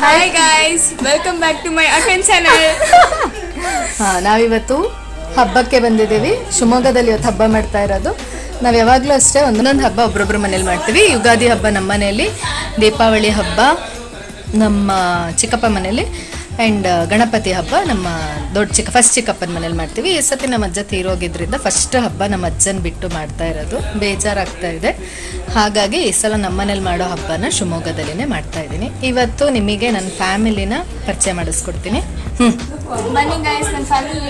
Hi guys, welcome back to my ಅಕನ್ channel. ನಾವಿವತ್ತು ಹಬ್ಬಕ್ಕೆ ಬಂದಿದ್ದೀವಿ. ಶಿವಮೊಗ್ಗದಲ್ಲಿ ಇವತ್ತು ಹಬ್ಬ ಮಾಡ್ತಾ ಇರೋದು. ನಾವು ಯಾವಾಗಲೂ ಅಷ್ಟೇ ಒಂದೊಂದು ಹಬ್ಬ ಒಬ್ಬೊಬ್ಬರ ಮನೇಲಿ ಮಾಡ್ತೀವಿ. ಯುಗಾದಿ ಹಬ್ಬ ನಮ್ಮ ಮನೆಯಲ್ಲಿ, ದೀಪಾವಳಿ ಹಬ್ಬ ನಮ್ಮ ಚಿಕ್ಕಪ್ಪ ಮನೇಲಿ, ಆ್ಯಂಡ್ ಗಣಪತಿ ಹಬ್ಬ ನಮ್ಮ ಫಸ್ಟ್ ಚಿಕ್ಕಪ್ಪನ ಮನೇಲಿ ಮಾಡ್ತೀವಿ. ಈ ಸತಿ ನಮ್ಮ ಅಜ್ಜ ತೀರೋಗಿದ್ರಿಂದ ಫಸ್ಟ್ ಹಬ್ಬ ನಮ್ಮ ಅಜ್ಜನ ಬಿಟ್ಟು ಮಾಡ್ತಾ ಇರೋದು. ಬೇಜಾರಾಗ್ತಾ ಇದೆ. ಹಾಗಾಗಿ ಈ ಸಲ ನಮ್ಮ ಮನೇಲಿ ಮಾಡೋ ಹಬ್ಬನ ಶಿವಮೊಗ್ಗದಲ್ಲಿನೇ ಮಾಡ್ತಾ ಇದ್ದೀನಿ. ಇವತ್ತು ನಿಮಗೆ ನನ್ನ ಫ್ಯಾಮಿಲಿನ ಪರಿಚಯ ಮಾಡಿಸ್ಕೊಡ್ತೀನಿ. ಬನ್ನಿ ಗೈಸ್, ನನ್ನ ಫ್ಯಾಮಿಲಿ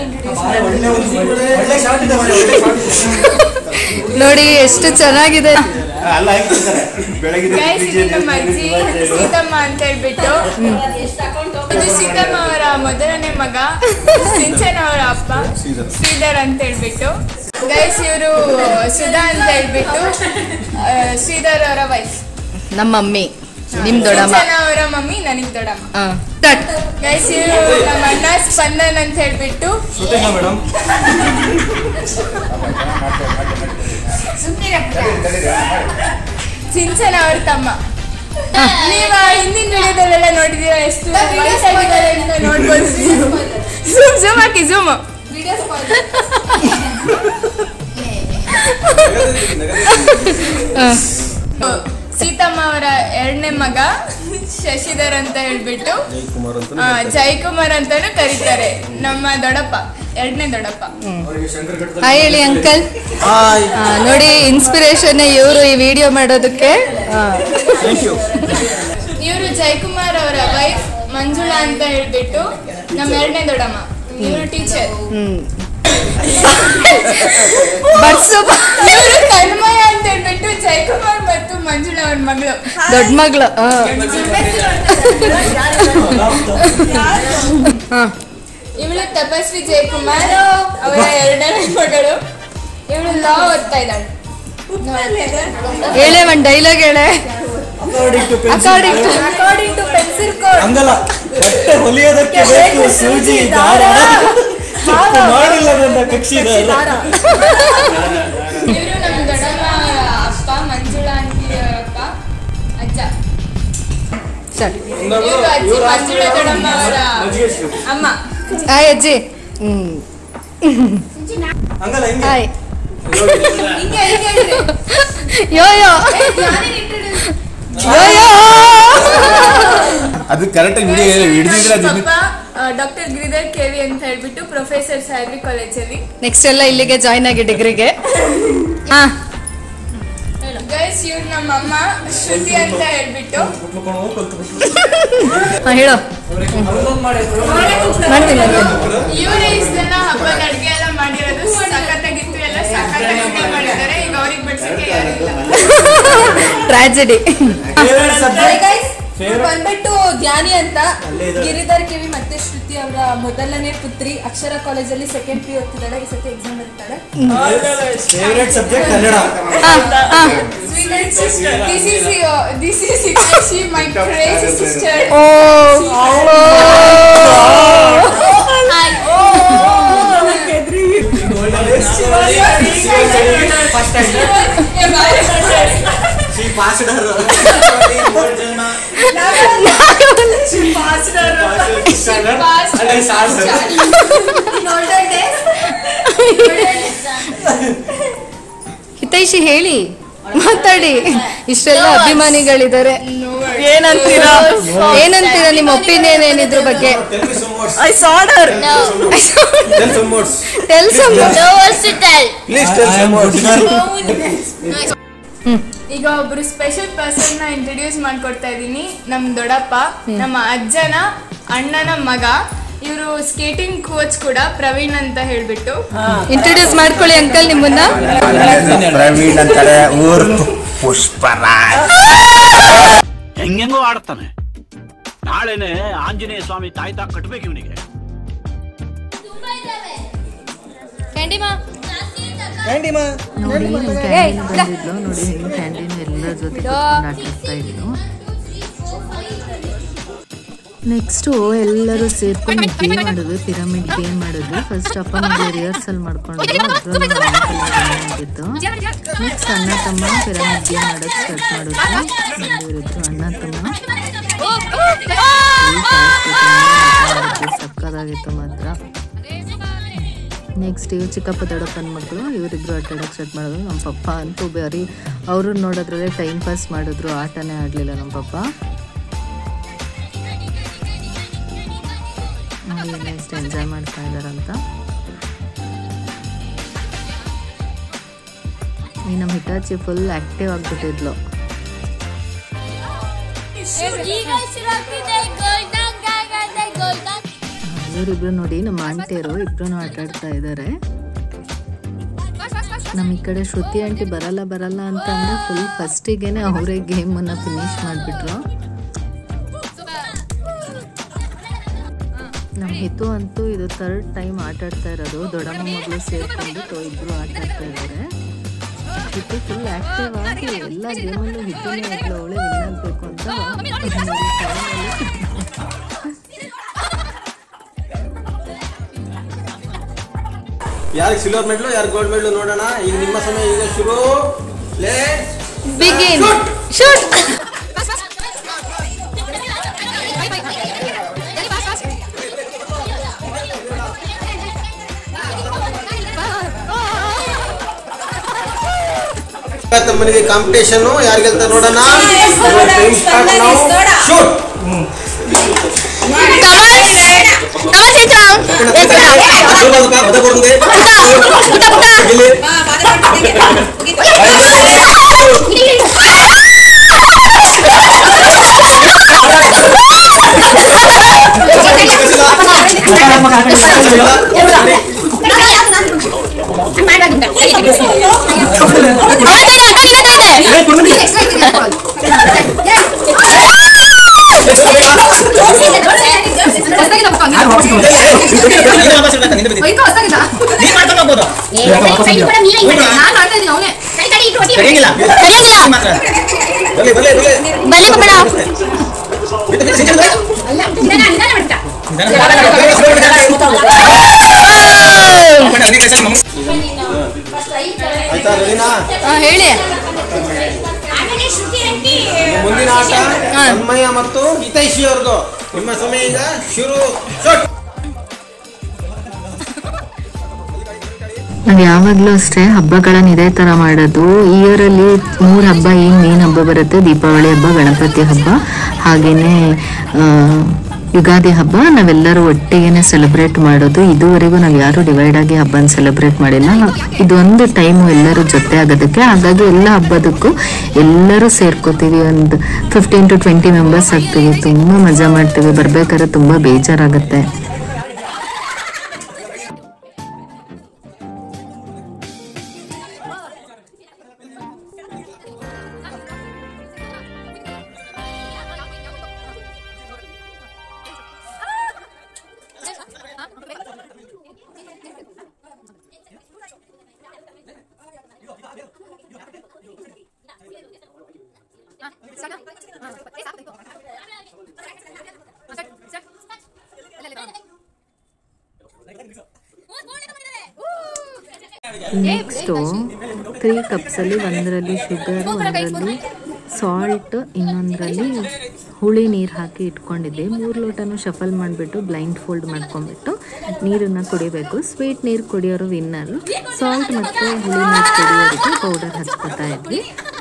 ನೋಡಿ ಎಷ್ಟು ಚೆನ್ನಾಗಿದೆ. ಗೈಸ್, ಇದು ನಮ್ಮ ಅಜ್ಜಿ ಸೀತಮ್ಮ ಅಂತ ಹೇಳ್ಬಿಟ್ಟು. ಇದು ಸೀತಮ್ಮ ಅವರ ಮೊದಲನೇ ಮಗ, ಸಿಂಚನ ಅವರ ಅಪ್ಪ ಶ್ರೀಧರ್ ಅಂತ ಹೇಳ್ಬಿಟ್ಟು. ಗೈಸ್, ಇವರು ಸುಧಾ ಅಂತ ಹೇಳ್ಬಿಟ್ಟು ಶ್ರೀಧರ್ ಅವರ ವೈಫ್, ನಮ್ಮ ಮಮ್ಮಿ, ನಿಮ್ ದೊಡ್ಡಮ್ಮ, ಅವರ ಮಮ್ಮಿ, ನನಗ್ ದೊಡ್ಡಮ್ಮ. ಗೈಸ್, ಇವರು ನಮ್ಮ ಅಣ್ಣ ಸ್ಪಂದನ್ ಅಂತ ಹೇಳ್ಬಿಟ್ಟು. ಸಿಂಚನ ಅವ್ರ ತಮ್ಮ. ನೀವ ಹಿಂದಿನ ವಿಡಿಯೋದಲ್ಲೆಲ್ಲ ನೋಡಿದೀರ, ಎಷ್ಟು ವಯಸ್ಸಾಗಿದ್ದಾರೆ ಅಂತ ನೋಡ್ಬೋದು. ಝೂಮ್ ಹಾಕಿ, ಝೂಮ್. ಸೀತಮ್ಮ ಅವರ ಎರಡನೇ ಮಗ ಶಶಿಧರ್ ಅಂತ ಹೇಳ್ಬಿಟ್ಟು ಜಯಕುಮಾರ್ ಅಂತಾನು ಕರೀತಾರೆ. ನಮ್ಮ ದೊಡ್ಡಪ್ಪ, ಎರಡನೇ ದೊಡ್ಡಪ್ಪ. ಹಾಯ್ ಹೇಳಿ ಅಂಕಲ್. ನೋಡಿ, ಇನ್ಸ್ಪಿರೇಷನ್ ಇವರು ಈ ವಿಡಿಯೋ ಮಾಡೋದಕ್ಕೆ. ಇವರು ಜಯಕುಮಾರ್ ಅವರ ವೈಫ್ ಮಂಜುಳಾ ಅಂತ ಹೇಳ್ಬಿಟ್ಟು ನಮ್ಮ ಎರಡನೇ ದೊಡ್ಡಮ್ಮ. ಇವರು ಟೀಚರ್. ಇವರು ತನ್ಮಯ ಅಂತ ಹೇಳ್ಬಿಟ್ಟು ಜಯಕುಮಾರ್ ಮತ್ತು ಮಂಜುಳಾ ಅವ್ರ ಮಗಳು, ದೊಡ್ಡ ಮಗಳು. ಇವಳು ತಪಸ್ವಿ ಜಯಕುಮಾರ್ ಅವರ ಎರಡನೇ ಮಗಳು. ಇವಳು ಲಾ ಓದ್ತಾ ಇದ್ದಾಳೆ. ಹೇಳೆ ಒಂದ್ ಡೈಲಾಗ್ ಹೇಳೆ. According to pencil code. ಬಟ್ಟೆ ಹೊಲಿಯೋದಕ್ಕೆ ಬೇಕು ಸೂಜಿ, ದಾರ, ಮಾಡಿಲ್ಲ ನನ್ನ ಕಕ್ಷಿದಾರ. ಇವರು ನಮ್ಮ ದೊಡ್ಡಮ್ಮ ಅಪ್ಪ, ಮಂಜುಳಾ ಅಂತಿ ಅವರಪ್ಪ, ಅಜ್ಜ. ಇವರು ಅಜ್ಜಿ ಮಂಜುಳಾ ದೊಡ್ಡಮ್ಮ ಅವರ ಅಮ್ಮ. ಹಾಯ್ ಅಜ್ಜಿ. ಹಾಯ್. ಯೋ ಯೋ ಅದು ಕರೆಕ್ಟಾಗಿ ಹಿಡಿದಿದ್ರೆ ಡಾಕ್ಟರ್ ಗಿರಿಧರ್ ಕೆವಿ ಅಂತ ಹೇಳ್ಬಿಟ್ಟು ಪ್ರೊಫೆಸರ್ ಸಾಹೇಬ್ರಿ ಕಾಲೇಜಲ್ಲಿ. ನೆಕ್ಸ್ಟ್ ಎಲ್ಲ ಇಲ್ಲಿಗೆ ಜಾಯ್ನ್ ಆಗಿ ಡಿಗ್ರಿಗೆ. ಗೈಸ್, ಇವ್ರು ನಮ್ಮ ಅಮ್ಮ ಶ್ರುತಿ ಅಂತ ಹೇಳ್ಬಿಟ್ಟು. ಹೇಳೋ. ಮಾಡ್ತೀನಿ. ಇವರೇ ಇಷ್ಟೆಲ್ಲ ಹಬ್ಬದ ಅಡುಗೆ ಎಲ್ಲ ಮಾಡಿರೋದು. ಸಖತ್ತಾಗಿತ್ತು, ಎಲ್ಲ ಸಖತ್ತಾಗಿ ಮಾಡಿದ್ದಾರೆ. ಈಗ ಅವ್ರಿಗೆ ಬಡ್ಸಕ್ಕೆ ಯಾರಿಲ್ಲ. ಟ್ರಾಜಿಡಿ. ಬಂದ್ಬಿಟ್ಟು ಧ್ಯಾನಿ ಅಂತ, ಗಿರಿಧರ್ ಕೆವಿ ಮತ್ತೆ ಶ್ರುತಿ ಅವರ ಮೊದಲನೇ ಪುತ್ರಿ. ಅಕ್ಷರ ಕಾಲೇಜಲ್ಲಿ ಸೆಕೆಂಡ್ ಪಿ ಓದ್ತಿದ್ದಾಳೆ. ಈ ಸತಿ ಎಕ್ಸಾಮ್ ಬರೀತಾಳೆ. Favourite subject Kannada. This is she my crazy sister. She passed her. ಹಿತೈಷಿ ಹೇಳಿ, ಮಾತಾಡಿ. ಇಷ್ಟೆಲ್ಲ ಅಭಿಮಾನಿಗಳಿದ್ದಾರೆ. ಏನಂತೀರಾ ನಿಮ್ಮ ಒಪಿನಿಯನ್ ಏನಿದ್ರ ಬಗ್ಗೆ? I saw her. No. Tell some more. Tell some more. No words to tell. Please tell some more. ಈಗ ಒಬ್ರು ಸ್ಪೆಷಲ್ ಪರ್ಸನ್ ನ ಇಂಟ್ರೊಡ್ಯೂಸ್ ಮಾಡ್ಕೊಡ್ತಾ ಇದ್ದೀನಿ. ನಮ್ ದೊಡ್ಡಪ್ಪ, ನಮ್ಮ ಅಜ್ಜನ ಅಣ್ಣನ ಮಗ. ಇವರು ಸ್ಕೇಟಿಂಗ್ ಕೋಚ್ ಕೂಡ, ಪ್ರವೀಣ್ ಅಂತ ಹೇಳ್ಬಿಟ್ಟು. ಇಂಟ್ರೊಡ್ಯೂಸ್ ಮಾಡ್ಕೊಳ್ಳಿ ಅಂಕಲ್ ನಿಮ್ಮನ್ನ. ಪ್ರವೀಣ್ ಅಂತಾರೆ, ಊರು ಪುಷ್ಪರಾಜ್. ಹೆಂಗೆಂಗೋ ಆಡ್ತಾನೆ. ನಾಳೆನೆ ಆಂಜನೇಯ ಸ್ವಾಮಿ ತಾಯ್ತಾ ಕಟ್ಬೇಕು ಇವನಿಗೆ. ನೋಡಿ ಕ್ಯಾಂಟೀನ್ ಎಲ್ಲ ಜೊತೆ ಆಟಾಡ್ತಾ ಇದ್ರು. ನೆಕ್ಸ್ಟು ಎಲ್ಲರೂ ಸೇರ್ಕೊಂಡು ಗೇಮ್ ಮಾಡಿದ್ವಿ, ಪಿರಮಿಡ್ ಗೇಮ್ ಮಾಡಿದ್ವಿ. ಫಸ್ಟ್ ಅಪ್ಪ ಮಗಳು ರಿಹರ್ಸಲ್ ಮಾಡ್ಕೊಂಡ್ರು, ಅದ್ರದ್ದು ನೆಕ್ಸ್ಟ್ ಅಣ್ಣ ತಮ್ಮ ಪಿರಮಿಡ್ ಗೇಮ್ ಮಾಡೋದು ಸ್ಟಾರ್ಟ್ ಮಾಡಿದ್ರು. ಇವರಿದ್ರು ಅಣ್ಣ ತಮ್ಮ ಸಕ್ಕದಾಗಿತ್ತು ಮಾತ್ರ. ನೆಕ್ಸ್ಟ್ ಇವ್ರು ಚಿಕ್ಕಪ್ಪ ದೊಡ್ಡಪ್ಪನ ಮಕ್ಕಳು ಇವರಿಬ್ರು ಆಟ ಆಡೋಕ್ಕೆ ಸ್ಟಾರ್ಟ್ ಮಾಡಿದ್ರು. ನಮ್ಮ ಪಪ್ಪ ಅಂತೂ ಬರೀ ಅವರು ನೋಡೋದ್ರಲ್ಲೇ ಟೈಮ್ ಪಾಸ್ ಮಾಡಿದ್ರು, ಆಟನೇ ಆಡಲಿಲ್ಲ ನಮ್ಮ ಪಪ್ಪ. ನೆಕ್ಸ್ಟ್ ಎಂಜಾಯ್ ಮಾಡ್ತಾ ಇದ್ದಾರಂತ. ಈ ನಮ್ಮ ಹಿಟಾಚಿ ಫುಲ್ ಆಕ್ಟಿವ್ ಆಗಿಬಿಟ್ಟಿದ್ಲು. ಇವರಿಬ್ರು ನೋಡಿ ನಮ್ಮ ಆಂಟಿಯರು ಇಬ್ರು ಆಟ ಆಡ್ತಾ ಇದ್ದಾರೆ. ನಮ್ಮ ಈ ಕಡೆ ಶ್ರುತಿ ಆಂಟಿ ಬರಲ್ಲ ಅಂತ ಅಂದ್ರೆ ಫುಲ್ ಫಸ್ಟಿಗೆನೆ ಅವರೇ ಗೇಮನ್ನು ಫಿನಿಶ್ ಮಾಡಿಬಿಟ್ರು. ನಮ್ಮ ಹಿತು ಅಂತೂ ಇದು 3rd ಟೈಮ್ ಆಟ ಆಡ್ತಾ ಇರೋದು. ದೊಡ್ಡಮ್ಮ ಮಗಳು ಸೇರ್ಕೊಂಡು ಇಬ್ರು ಆಟ ಆಡ್ತಾ ಇದ್ದಾರೆ. ಹಿತು ಫುಲ್ ಆಕ್ಟಿವ್ ಆಗಿ ಎಲ್ಲ ಗೇಮಲ್ಲೂ ಹಿತುನೇ ಇದ್ಲು, ಅವಳೇ ವಿನ್ ಆಗಬೇಕು ಅಂತ. ಯಾರಿಗೆ ಸಿಲ್ವರ್ ಮೆಡಲು ಯಾರು ಗೋಲ್ಡ್ ಮೆಡಲು ನೋಡೋಣ. ಈಗ ನಿಮ್ಮ ಸಮಯ ಈಗ ಶುರು. Begin shoot. ತಮ್ಮನಿಗೆ ಕಾಂಪಿಟೇಷನ್ ಯಾರು ಗೆಲ್ತಾರೆ ನೋಡೋಣ. ಶೂಟ್. ಹೇಳಿ. ಮುಂದಿನ ಆಟ ತನ್ಮಯ ಮತ್ತು ಹಿತೈಷಿ ಅವ್ರದ್ದು. ನಿಮ್ಮ ಸಮಯ ಈಗ ಶುರು. ನಾವು ಯಾವಾಗಲೂ ಅಷ್ಟೇ ಹಬ್ಬಗಳನ್ನು ಇದೇ ಥರ ಮಾಡೋದು. ಇಯರಲ್ಲಿ 3 ಹಬ್ಬ ಏನು ಮೇನ್ ಹಬ್ಬ ಬರುತ್ತೆ. ದೀಪಾವಳಿ ಹಬ್ಬ, ಗಣಪತಿ ಹಬ್ಬ, ಹಾಗೆಯೇ ಯುಗಾದಿ ಹಬ್ಬ ನಾವೆಲ್ಲರೂ ಒಟ್ಟಿಗೆ ಸೆಲೆಬ್ರೇಟ್ ಮಾಡೋದು. ಇದುವರೆಗೂ ನಾವು ಯಾರು ಡಿವೈಡ್ ಆಗಿ ಹಬ್ಬನ ಸೆಲೆಬ್ರೇಟ್ ಮಾಡಿಲ್ಲ. ಇದೊಂದು ಟೈಮು ಎಲ್ಲರೂ ಜೊತೆ ಆಗೋದಕ್ಕೆ. ಹಾಗಾಗಿ ಎಲ್ಲ ಹಬ್ಬದಕ್ಕೂ ಎಲ್ಲರೂ ಸೇರ್ಕೋತೀವಿ. ಒಂದು 15 to 20 ಮೆಂಬರ್ಸ್ ಆಗ್ತೀವಿ. ತುಂಬ ಮಜಾ ಮಾಡ್ತೀವಿ. ಬರ್ಬೇಕಾದ್ರೆ ತುಂಬ ಬೇಜಾರಾಗುತ್ತೆ. ನೆಕ್ಸ್ಟು 3 ಕಪ್ಸಲ್ಲಿ ಒಂದರಲ್ಲಿ ಶುಗರ್, ಒಂದರಲ್ಲಿ ಸಾಲ್ಟ್, ಇನ್ನೊಂದರಲ್ಲಿ ಹುಳಿ ನೀರು ಹಾಕಿ ಇಟ್ಕೊಂಡಿದ್ದೆ. 3 ಲೋಟನೂ ಶಫಲ್ ಮಾಡಿಬಿಟ್ಟು ಬ್ಲೈಂಡ್ ಫೋಲ್ಡ್ ಮಾಡ್ಕೊಂಡ್ಬಿಟ್ಟು ನೀರನ್ನು ಕುಡಿಬೇಕು. ಸ್ವೀಟ್ ನೀರು ಕುಡಿಯೋರು ವಿನ್ನರು, ಸಾಲ್ಟ್ ಮತ್ತು ಹುಳಿ ನೀರು ಕುಡಿಯೋರಿಗೆ ಪೌಡರ್ ಹಚ್ಕೊತಾ ಇದ್ವಿ.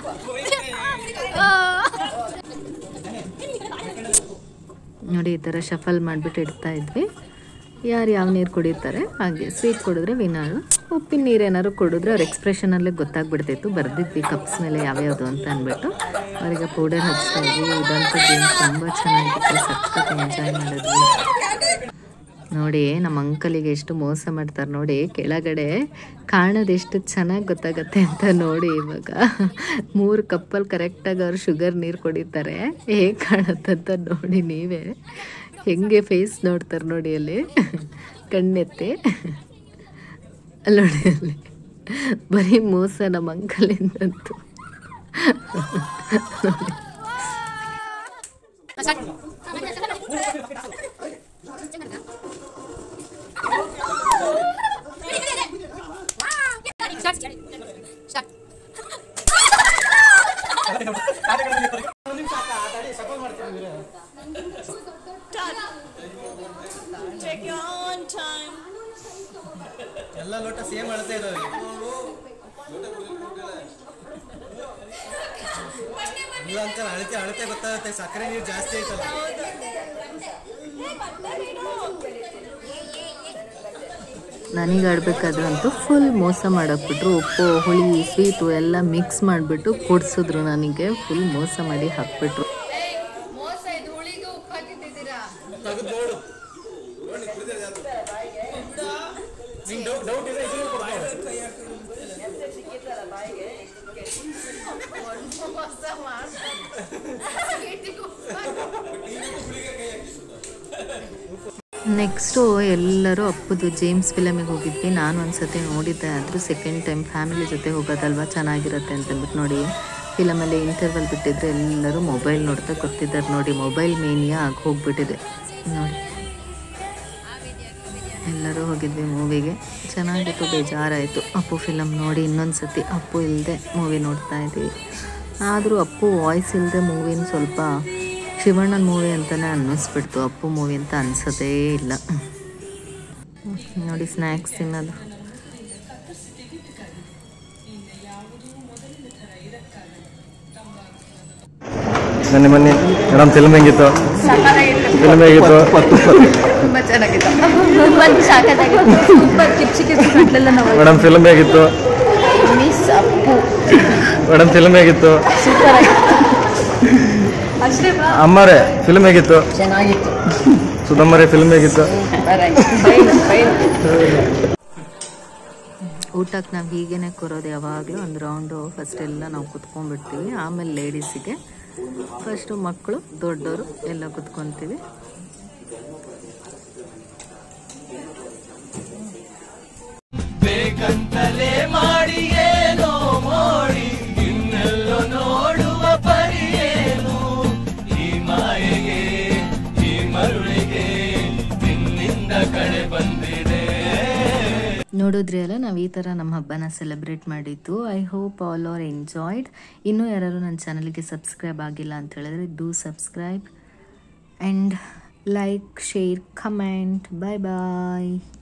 ನೋಡಿ ಈ ಥರ ಶಫಲ್ ಮಾಡಿಬಿಟ್ಟು ಇಡ್ತಾ ಇದ್ವಿ. ಯಾರು ಯಾವ ನೀರು ಕುಡಿತಾರೆ ಹಾಗೆ. ಸ್ವೀಟ್ ಕುಡಿದ್ರೆ ವಿನ್ನರು, ಉಪ್ಪಿನ ನೀರು ಏನಾದ್ರು ಕುಡಿದ್ರೆ ಅವ್ರ ಎಕ್ಸ್ಪ್ರೆಷನಲ್ಲೇ ಗೊತ್ತಾಗ್ಬಿಡ್ತಿತ್ತು. ಬರ್ದಿದ್ವಿ ಕಪ್ಸ್ ಮೇಲೆ ಯಾವ್ಯಾವುದು ಅಂತ ಅಂದ್ಬಿಟ್ಟು ಅವರಿಗೆ ಪೌಡರ್ ಹಚ್ತಾ ಇದ್ವಿ. ಇದಂತೂ ಗೇಮ್ ತುಂಬ ಚೆನ್ನಾಗಿತ್ತು, ಸಖತ್ ಎಂಜಾಯ್ ಮಾಡಿದ್ವಿ. ನೋಡಿ ನಮ್ಮ ಅಂಕಲಿಗೆ ಎಷ್ಟು ಮೋಸ ಮಾಡ್ತಾರೆ ನೋಡಿ. ಕೆಳಗಡೆ ಕಾಣೋದು ಎಷ್ಟು ಚೆನ್ನಾಗಿ ಗೊತ್ತಾಗತ್ತೆ ಅಂತ ನೋಡಿ. ಇವಾಗ 3 ಕಪ್ಪಲ್ಲಿ ಕರೆಕ್ಟಾಗಿ ಅವ್ರು ಶುಗರ್ ನೀರು ಕುಡಿತಾರೆ. ಹೇಗೆ ಕಾಣುತ್ತಂತ ನೋಡಿ ನೀವೇ. ಹೆಂಗೆ ಫೇಸ್ ನೋಡ್ತಾರೆ ನೋಡಿ ಅಲ್ಲಿ ಕಣ್ಣೆತ್ತಿ. ಅಲ್ಲಿ ನೋಡಿ ಅಲ್ಲಿ ಬರೀ ಮೋಸ ನಮ್ಮ ಅಂಕಲಿಂದಂತೂ. ಎಲ್ಲ ಲೋಟ ಸೇಮ್ ಅಳತೆ ಇದಾವೆ. ಇಲ್ಲ ಅಂಕಲ್, ಅಳತೆ ಗೊತ್ತಾಗುತ್ತೆ. ಸಕ್ಕರೆ ನೀರು ಜಾಸ್ತಿ ಐತಲ್ಲ. ನನಗೆ ಆಡ್ಬೇಕಾದ್ರಂತೂ ಫುಲ್ ಮೋಸ ಮಾಡಾಕ್ಬಿಟ್ರು. ಉಪ್ಪು ಹುಳಿ ಸ್ವೀಟು ಎಲ್ಲ ಮಿಕ್ಸ್ ಮಾಡಿಬಿಟ್ಟು ಕೊಡ್ಸಿದ್ರು. ನನಗೆ ಫುಲ್ ಮೋಸ ಮಾಡಿ ಹಾಕ್ಬಿಟ್ರು. ನೆಕ್ಸ್ಟು ಎಲ್ಲರೂ ಅಪ್ಪದು ಜೇಮ್ಸ್ ಫಿಲಮಿಗೆ ಹೋಗಿದ್ವಿ. ನಾನು ಒಂದ್ಸತಿ ನೋಡಿದ್ದೆ, ಆದರೂ ಸೆಕೆಂಡ್ ಟೈಮ್ ಫ್ಯಾಮಿಲಿ ಜೊತೆ ಹೋಗೋದಲ್ವ ಚೆನ್ನಾಗಿರುತ್ತೆ ಅಂತಂದ್ಬಿಟ್ಟು ನೋಡಿ ಫಿಲಮಲ್ಲಿ ಇಂಟರ್ವಲ್ ಬಿಟ್ಟಿದ್ರೆ ಎಲ್ಲರೂ ಮೊಬೈಲ್ ನೋಡ್ತಾ ಗೊತ್ತಿದ್ದಾರೆ ನೋಡಿ. ಮೊಬೈಲ್ ಮೇನಿಯಾ ಆಗಿ ಹೋಗ್ಬಿಟ್ಟಿದೆ ನೋಡಿ. ಎಲ್ಲರೂ ಹೋಗಿದ್ವಿ ಮೂವಿಗೆ, ಚೆನ್ನಾಗಿತ್ತು. ಬೇಜಾರಾಯಿತು ಅಪ್ಪು ಫಿಲಮ್ ನೋಡಿ. ಇನ್ನೊಂದು ಸತಿ ಅಪ್ಪು ಇಲ್ಲದೆ ಮೂವಿ ನೋಡ್ತಾ ಇದ್ದೀವಿ. ಆದರೂ ಅಪ್ಪು ವಾಯ್ಸ್ ಇಲ್ಲದೆ ಮೂವಿನ ಸ್ವಲ್ಪ ಶಿವಣ್ಣನ ಮೂವಿ ಅಂತಲೇ ಅನ್ನಿಸ್ಬಿಡ್ತು. ಅಪ್ಪು ಮೂವಿ ಅಂತ ಅನ್ಸೋದೇ ಇಲ್ಲ ನೋಡಿ. ಸ್ನ್ಯಾಕ್ಸ್ ತಿನ್ನೋದು ಮೊನ್ನೆ ಮೇಡಮ್ ಫಿಲ್ಮ್ ಹೆಂಗಿತ್ತು? ಫಿಲ್ಮ್ ಹೇಗಿತ್ತು? ತುಂಬ ಚೆನ್ನಾಗಿತ್ತು. ಮೇಡಮ್ ಫಿಲ್ಮ್ ಹೇಗಿತ್ತು? ಮಿಸ್ ಅಪ್ಪು ಮೇಡಮ್ ಫಿಲ್ಮ್ ಹೇಗಿತ್ತು? ಸೂಪರ್ ಆಗಿತ್ತು. ಅಮ್ಮರೇ ಫಿಲ್ಮ್ ಹೇಗಿತ್ತು? ಚೆನ್ನಾಗಿತ್ತು. ಸುಧಮ್ಮರೇ ಫಿಲ್ಮ್ ಹೇಗಿತ್ತು? ಊಟಕ್ಕೆ ನಾವು ಹೀಗೇನೆ ಕೊರೋದು ಯಾವಾಗಲೂ ಒಂದು ರೌಂಡು. ಫಸ್ಟ್ ಎಲ್ಲ ನಾವು ಕುತ್ಕೊಂಡ್ಬಿಡ್ತೀವಿ, ಆಮೇಲೆ ಲೇಡೀಸಿಗೆ, ಫಸ್ಟು ಮಕ್ಕಳು ದೊಡ್ಡವರು ಎಲ್ಲ ಕುತ್ಕೊತೀವಿ. ಬೇಕಂತಲೇ ಮಾಡಿ ಏನೋ ಮಾಡಿ ಇನ್ನೆಲ್ಲೋ ನೋಡುವ ಪರಿಯೇನು ಈ ಮಾಯೆಗೆ ಈ ಮರುಳಿಗೆ ನಿನ್ನಿಂದ ಕಳೆ ಬಂದಿದೆ. ನೋಡಿದ್ರಿ ಅಲ್ಲ, ನಾವು ಈ ಥರ ನಮ್ಮ ಹಬ್ಬನ ಸೆಲೆಬ್ರೇಟ್ ಮಾಡಿದ್ದು. I hope all are enjoyed. ಇನ್ನೂ ಯಾರು ನನ್ನ ಚಾನಲ್ಗೆ ಸಬ್ಸ್ಕ್ರೈಬ್ ಆಗಿಲ್ಲ ಅಂತ ಹೇಳಿದ್ರೆ do subscribe and like, share, comment. Bye bye.